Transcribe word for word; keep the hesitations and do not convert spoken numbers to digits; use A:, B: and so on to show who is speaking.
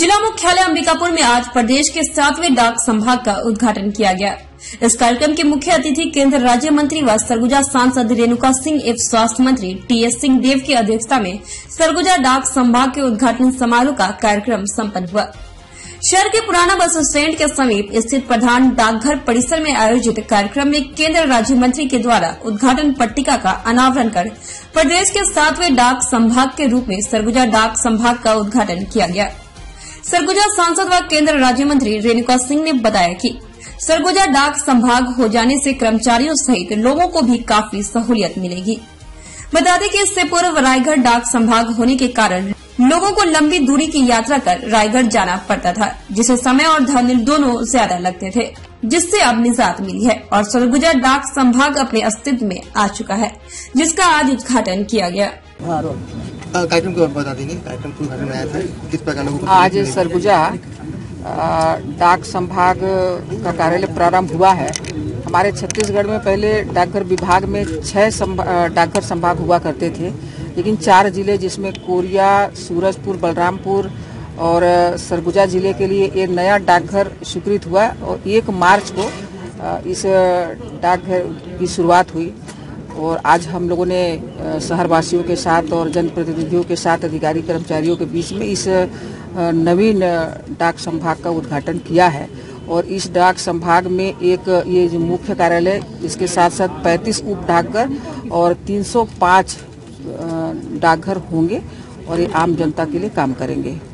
A: जिला मुख्यालय अंबिकापुर में आज प्रदेश के सातवें डाक संभाग का उद्घाटन किया गया। इस कार्यक्रम के मुख्य अतिथि केंद्र राज्य मंत्री व सरगुजा सांसद रेणुका सिंह एवं स्वास्थ्य मंत्री टी एस सिंह देव की अध्यक्षता में सरगुजा डाक संभाग के उद्घाटन समारोह का कार्यक्रम संपन्न हुआ। शहर के पुराना बस स्टैंड के समीप स्थित प्रधान डाकघर परिसर में आयोजित कार्यक्रम में केंद्र राज्य मंत्री के द्वारा उद्घाटन पट्टिका का अनावरण कर प्रदेश के सातवें डाक संभाग के रूप में सरगुजा डाक संभाग का उद्घाटन किया गया। सरगुजा सांसद व केंद्र राज्य मंत्री रेणुका सिंह ने बताया कि सरगुजा डाक संभाग हो जाने से कर्मचारियों सहित लोगों को भी काफी सहूलियत मिलेगी। बता दें कि इससे पूर्व रायगढ़ डाक संभाग होने के कारण लोगों को लंबी दूरी की यात्रा कर रायगढ़ जाना पड़ता था, जिसे समय और धन दोनों ज्यादा लगते थे, जिससे अब निजात मिली है और सरगुजा डाक संभाग अपने अस्तित्व में आ चुका है, जिसका आज उद्घाटन किया गया।
B: कार्यक्रम को बता देंगे, कार्यक्रम को उद्घाटन में आया था किस प्रकार?
C: आज सरगुजा डाक संभाग का कार्यालय प्रारंभ हुआ है। हमारे छत्तीसगढ़ में पहले डाकघर विभाग में छह डाकघर संभाग हुआ करते थे, लेकिन चार जिले जिसमें कोरिया, सूरजपुर, बलरामपुर और सरगुजा जिले के लिए एक नया डाकघर स्वीकृत हुआ और एक मार्च को इस डाकघर की शुरुआत हुई। और आज हम लोगों ने शहरवासियों के साथ और जनप्रतिनिधियों के साथ, अधिकारी कर्मचारियों के बीच में इस नवीन डाक संभाग का उद्घाटन किया है। और इस डाक संभाग में एक ये जो मुख्य कार्यालय, इसके साथ साथ पैंतीस उप डाकघर और तीन सौ पाँच डाकघर होंगे और ये आम जनता के लिए काम करेंगे।